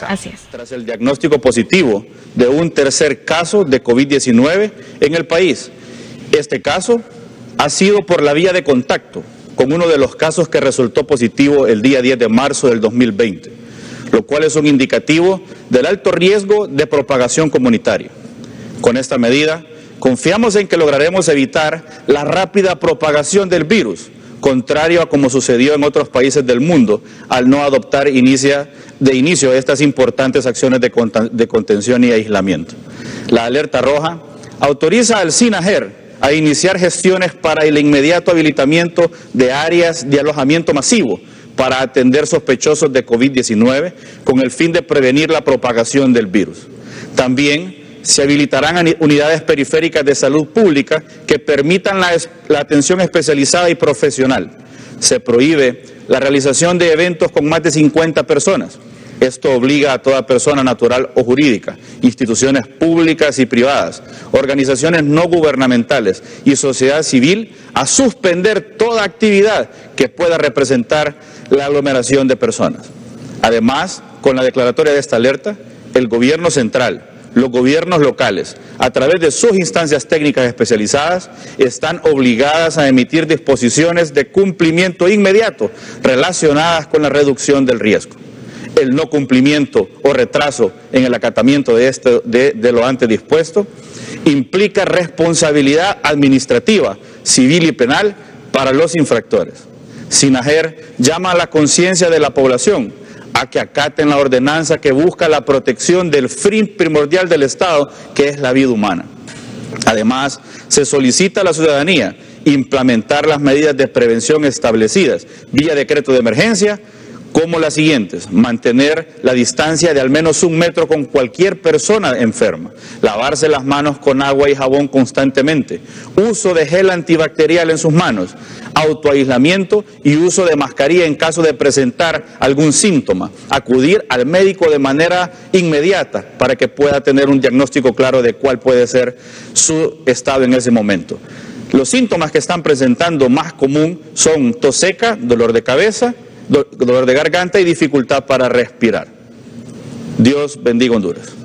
Así es. Tras el diagnóstico positivo de un tercer caso de COVID-19 en el país. Este caso ha sido por la vía de contacto con uno de los casos que resultó positivo el día 10 de marzo del 2020, lo cual es un indicativo del alto riesgo de propagación comunitaria. Con esta medida, confiamos en que lograremos evitar la rápida propagación del virus, contrario a como sucedió en otros países del mundo, al no adoptar de inicio estas importantes acciones de contención y aislamiento. La alerta roja autoriza al SINAJER a iniciar gestiones para el inmediato habilitamiento de áreas de alojamiento masivo para atender sospechosos de COVID-19 con el fin de prevenir la propagación del virus. También se habilitarán unidades periféricas de salud pública que permitan la atención especializada y profesional. Se prohíbe la realización de eventos con más de 50 personas. Esto obliga a toda persona natural o jurídica, instituciones públicas y privadas, organizaciones no gubernamentales y sociedad civil a suspender toda actividad que pueda representar la aglomeración de personas. Además, con la declaratoria de esta alerta, el gobierno central, los gobiernos locales, a través de sus instancias técnicas especializadas, están obligadas a emitir disposiciones de cumplimiento inmediato relacionadas con la reducción del riesgo. El no cumplimiento o retraso en el acatamiento de lo antes dispuesto implica responsabilidad administrativa, civil y penal para los infractores. SINAJER llama a la conciencia de la población a que acaten la ordenanza que busca la protección del fin primordial del Estado, que es la vida humana. Además, se solicita a la ciudadanía implementar las medidas de prevención establecidas vía decreto de emergencia, como las siguientes: mantener la distancia de al menos 1 metro con cualquier persona enferma, lavarse las manos con agua y jabón constantemente, uso de gel antibacterial en sus manos, autoaislamiento y uso de mascarilla en caso de presentar algún síntoma, acudir al médico de manera inmediata para que pueda tener un diagnóstico claro de cuál puede ser su estado en ese momento. Los síntomas que están presentando más común son tos seca, dolor de cabeza, dolor de garganta y dificultad para respirar. Dios bendiga Honduras.